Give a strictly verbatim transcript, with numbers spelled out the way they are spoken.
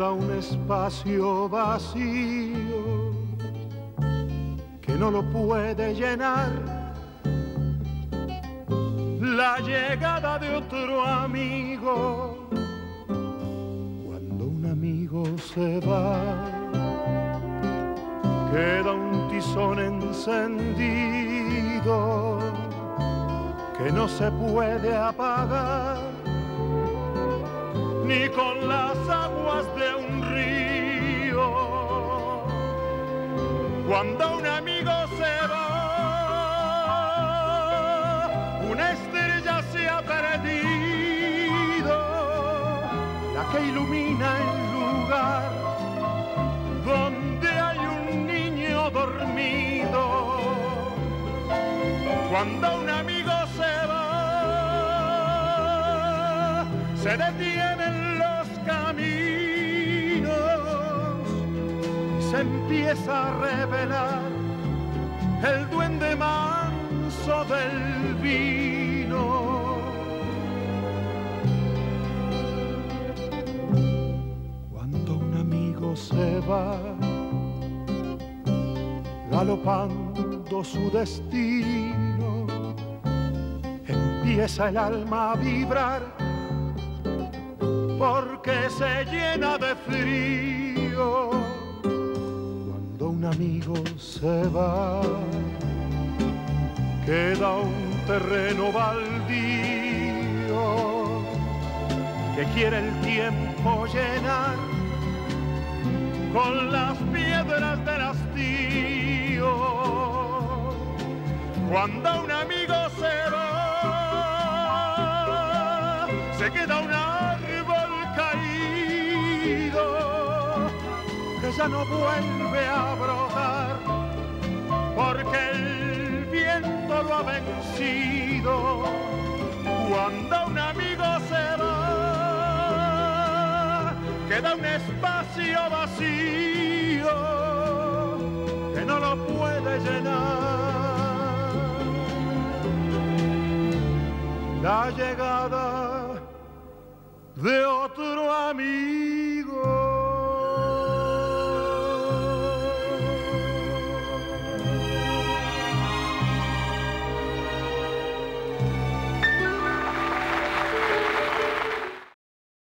queda un espacio vacío que no lo puede llenar la llegada de otro amigo. Cuando un amigo se va, queda un tizón encendido que no se puede apagar ni con las aguas de un río. Cuando un amigo se va, una estrella se ha perdido, la que ilumina el lugar donde hay un niño dormido. Cuando un amigo se va, se detienen los caminos y se empieza a revelar el duende manso del vino. Cuando un amigo se va, galopando su destino, empieza el alma a vibrar porque se llena de frío. Cuando un amigo se va, queda un terreno baldío que quiere el tiempo llenar con las piedras del hastío. Cuando un amigo se va, se queda un árbol caído que ya no vuelve a brotar porque el viento lo ha vencido. Cuando un amigo se va, queda un espacio vacío que no lo puede llenar la llegada de otro amigo.